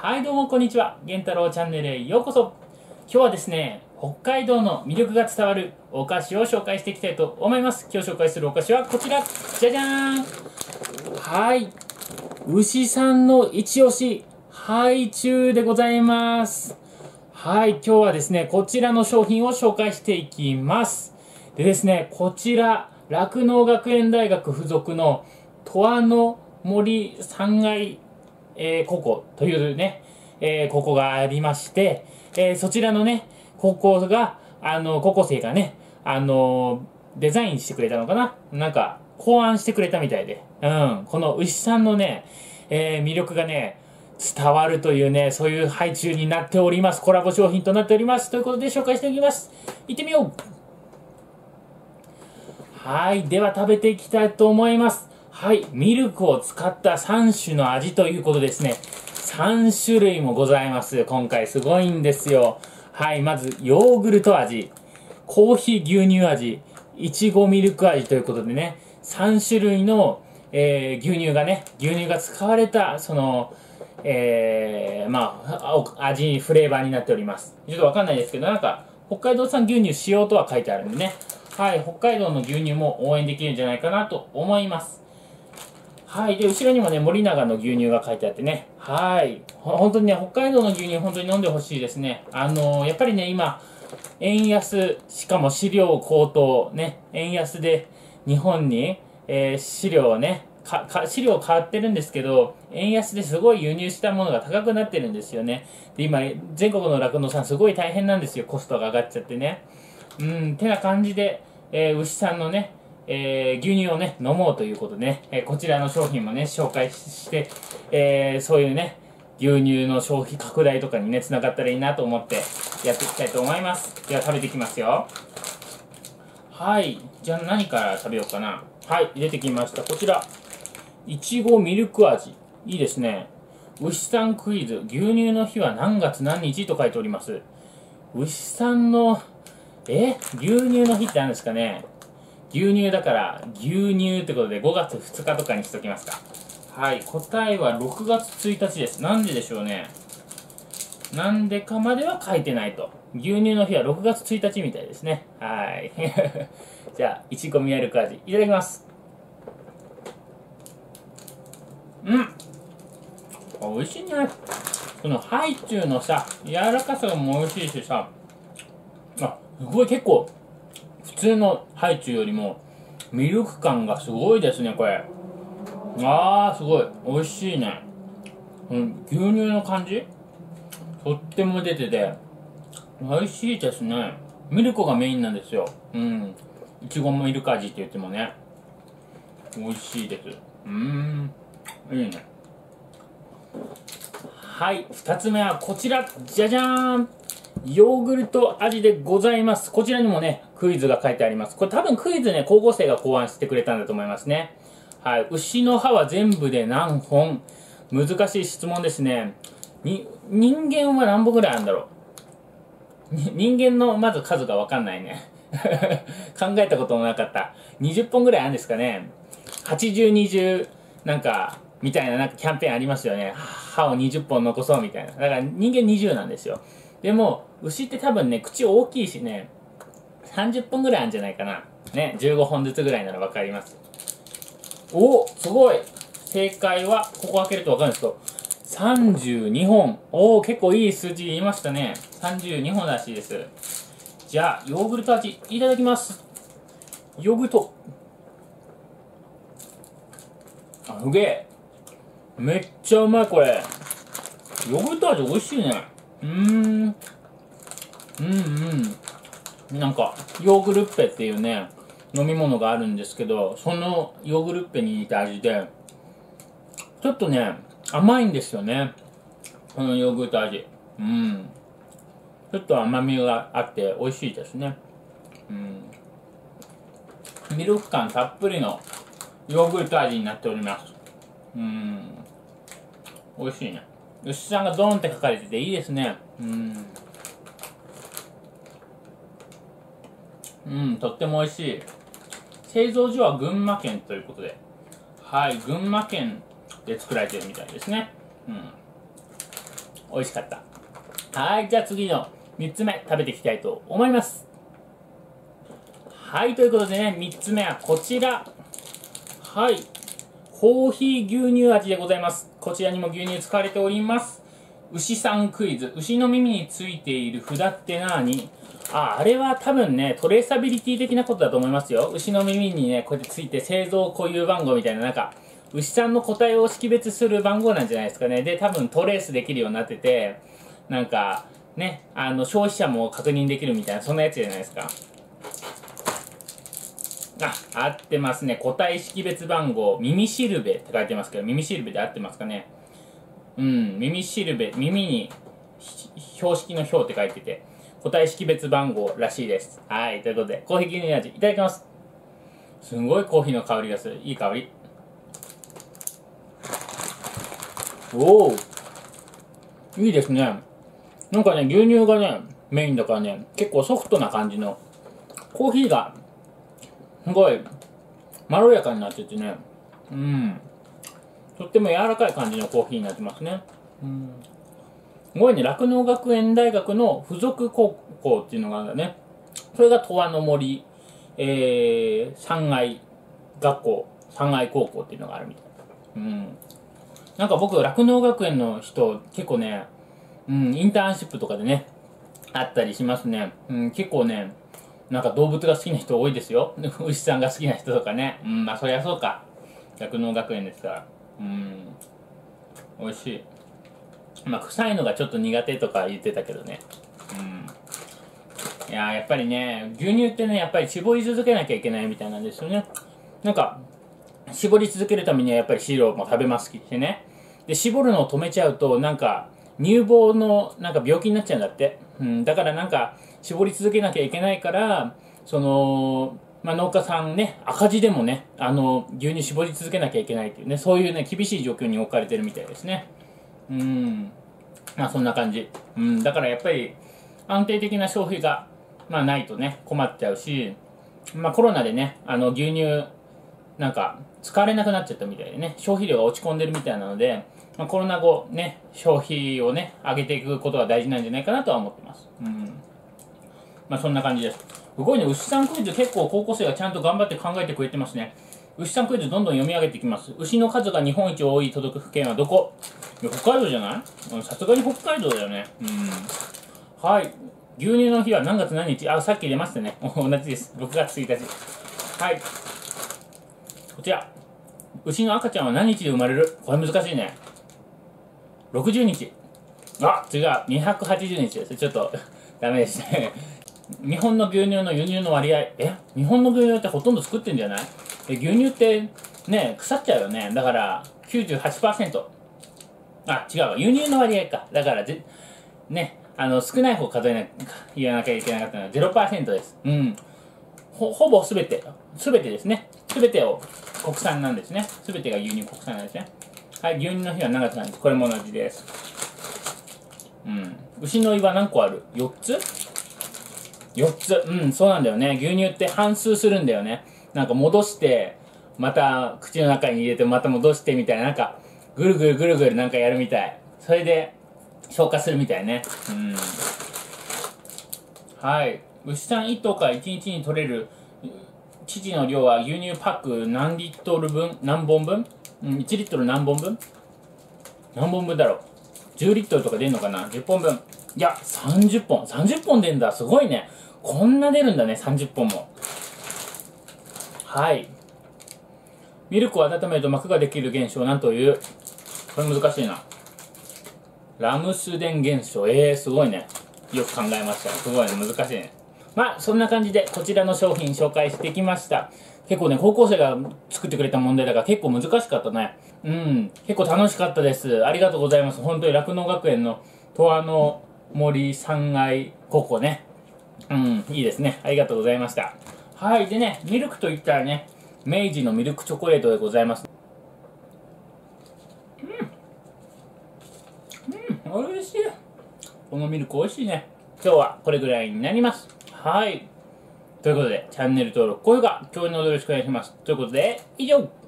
はいどうもこんにちは。源太郎チャンネルへようこそ。今日はですね、北海道の魅力が伝わるお菓子を紹介していきたいと思います。今日紹介するお菓子はこちら。じゃじゃーん。はい。牛さんの一押し、ハイチュウでございます。はい。今日はですね、こちらの商品を紹介していきます。でですね、こちら、酪農学園大学附属の十和の森3階高校というね、高校がありまして、そちらのね、高校が、高校生がね、デザインしてくれたのかななんか、考案してくれたみたいで、この牛さんのね、魅力がね、伝わるというね、そういう配中になっております。コラボ商品となっております。ということで紹介しておきます。行ってみよう。はい。では食べていきたいと思います。はい。ミルクを使った3種の味ということですね。3種類もございます。今回すごいんですよ。はい。まず、ヨーグルト味、コーヒー牛乳味、いちごミルク味ということでね、3種類の、牛乳が使われた、味、フレーバーになっております。ちょっとわかんないですけど、なんか、北海道産牛乳使用とは書いてあるんでね。はい。北海道の牛乳も応援できるんじゃないかなと思います。はい。で、後ろにもね、森永の牛乳が書いてあってね。はい。本当にね、北海道の牛乳本当に飲んでほしいですね。やっぱりね、今、円安、しかも飼料高騰、ね、円安で日本に、飼料をね、飼料変わってるんですけど、円安ですごい輸入したものが高くなってるんですよね。で、今、全国の酪農さんすごい大変なんですよ。コストが上がっちゃってね。てな感じで、牛さんのね、牛乳をね、飲もうということでね、こちらの商品もね、紹介して、そういうね、牛乳の消費拡大とかにね、つながったらいいなと思ってやっていきたいと思います。では食べていきますよ。はい。じゃあ何から食べようかな。はい。出てきました。こちら。いちごミルク味。いいですね。牛さんクイズ。牛乳の日は何月何日と書いております。牛さんの、牛乳の日って何ですかね。牛乳だから牛乳ってことで5月2日とかにしときますか。はい。答えは6月1日です。なんででしょうね。なんでかまでは書いてないと。牛乳の日は6月1日みたいですね。はい。じゃあ、いちごミルク味。いただきます。美味しいね。このハイチュウのさ、柔らかさも美味しいしさ、すごい結構、普通のハイチュウよりも、ミルク感がすごいですね、これ。すごい。美味しいね。牛乳の感じとっても出てて、美味しいですね。ミルクがメインなんですよ。いちごミルク味って言ってもね。美味しいです。いいね。はい、二つ目はこちら。じゃじゃーん。ヨーグルト味でございます。こちらにもね、クイズが書いてあります。これ多分クイズね、高校生が考案してくれたんだと思いますね。はい。牛の歯は全部で何本？難しい質問ですね。人間は何本ぐらいあるんだろう。人間のまず数がわかんないね。考えたこともなかった。20本ぐらいあるんですかね。80、20、みたいなキャンペーンありますよね。歯を20本残そうみたいな。だから人間20なんですよ。でも、牛って多分ね、口大きいしね、30本ぐらいあるんじゃないかな。ね、15本ずつぐらいならわかります。すごい。正解は、ここ開けるとわかるんですけど、32本。結構いい数字言いましたね。32本らしいです。じゃあ、ヨーグルト味、いただきます。ヨーグルト。すげえ。めっちゃうまい、これ。ヨーグルト味美味しいね。ヨーグルッペっていうね、飲み物があるんですけど、そのヨーグルッペに似た味で、ちょっとね、甘いんですよね。このヨーグルト味。ちょっと甘みがあって美味しいですね。ミルク感たっぷりのヨーグルト味になっております。美味しいね。牛さんがドーンって書かれてていいですね。とっても美味しい。製造所は群馬県ということで。はい、群馬県で作られてるみたいですね。 美味しかった。はい、じゃあ次の3つ目食べていきたいと思います。はい、ということでね、3つ目はこちら。はい。コーヒー牛乳味でございます。こちらにも牛乳使われております。牛さんクイズ。牛の耳についている札って何？あれは多分ね、トレーサビリティ的なことだと思いますよ。牛の耳にね、こうやってついて製造固有番号みたいな、なんか、牛さんの個体を識別する番号なんじゃないですかね。で、多分トレースできるようになってて、なんか、ね、消費者も確認できるみたいな、そんなやつじゃないですか。合ってますね。個体識別番号、耳しるべって書いてますけど、耳しるべで合ってますかね。うん、耳しるべ、耳に標識の標って書いてて、個体識別番号らしいです。はい、ということで、コーヒー牛乳味いただきます。すんごいコーヒーの香りがする。いい香り。おお、いいですね。なんかね、牛乳がね、メインだからね、結構ソフトな感じの、コーヒーが、すごい、まろやかになっててね、うん。とっても柔らかい感じのコーヒーになってますね。すごいね、酪農学園大学の附属高校っていうのがあるんだね。それが十和の森、三愛学校、三愛高校っていうのがあるみたい。なんか僕、酪農学園の人、結構ね、インターンシップとかでね、あったりしますね。結構ね、なんか動物が好きな人多いですよ。牛さんが好きな人とかね。まあそりゃそうか。酪農学園ですから。美味しい。まあ臭いのがちょっと苦手とか言ってたけどね。いややっぱりね、牛乳ってね、やっぱり絞り続けなきゃいけないみたいなんですよね。なんか、絞り続けるためにはやっぱり汁も食べますしね。で、絞るのを止めちゃうと、なんか、乳房のなんか病気になっちゃうんだって。だからなんか、絞り続けなきゃいけないから、その、まあ、農家さんね、赤字でもね、牛乳絞り続けなきゃいけないっていうね、そういうね、厳しい状況に置かれてるみたいですね。まあそんな感じ。だからやっぱり、安定的な消費が、まあないとね、困っちゃうし、まあコロナでね、牛乳、なんか、使われなくなっちゃったみたいでね、消費量が落ち込んでるみたいなので、まあ、コロナ後ね、消費をね、上げていくことが大事なんじゃないかなとは思ってます。まあそんな感じです。すごいね、牛さんクイズ結構高校生がちゃんと頑張って考えてくれてますね。牛さんクイズどんどん読み上げていきます。牛の数が日本一多い都道府県はどこ？いや北海道じゃない？さすがに北海道だよね。はい。牛乳の日は何月何日？さっき出ましたね。同じです。6月1日。はい。こちら。牛の赤ちゃんは何日で生まれる？これ難しいね。60日。違う。280日です。ちょっと、ダメですね。日本の牛乳の輸入の割合。日本の牛乳ってほとんど作ってんじゃない？牛乳ってね、腐っちゃうよね。だから、98%。違うわ。輸入の割合か。だから、ね、少ない方数言わなきゃいけなかったのは 0% です。ほぼすべてですね。すべてを国産なんですね。すべてが輸入国産なんですね。はい、牛乳の日は何月なんです。これも同じです。牛の胃は何個ある？ 4 つ ?4 つ。そうなんだよね。牛乳って反数するんだよね。なんか戻して、また口の中に入れてまた戻してみたいな、なんか、ぐるぐるぐるぐるなんかやるみたい。それで、消化するみたいね。はい。牛さん1頭から1日に取れる乳の量は牛乳パック何リットル分？何本分？1リットル何本分？何本分だろう？ 10 リットルとか出んのかな？ 10 本分。いや、30本。30本出んだ。すごいね。こんな出るんだね、30本も。はい。ミルクを温めると膜ができる現象なんという。これ難しいな。ラムスデン現象。すごいね。よく考えました。すごいね。難しいね。まあ、そんな感じで、こちらの商品紹介してきました。結構ね、高校生が作ってくれた問題だから結構難しかったね。結構楽しかったです。ありがとうございます。本当に酪農学園の十和の森三愛高校ね。いいですね。ありがとうございました。はい。でね、ミルクといったらね、明治のミルクチョコレートでございます。美味しい。このミルク美味しいね。今日はこれぐらいになります。はい。ということで、チャンネル登録、高評価、共有のほどよろしくお願いします。ということで、以上。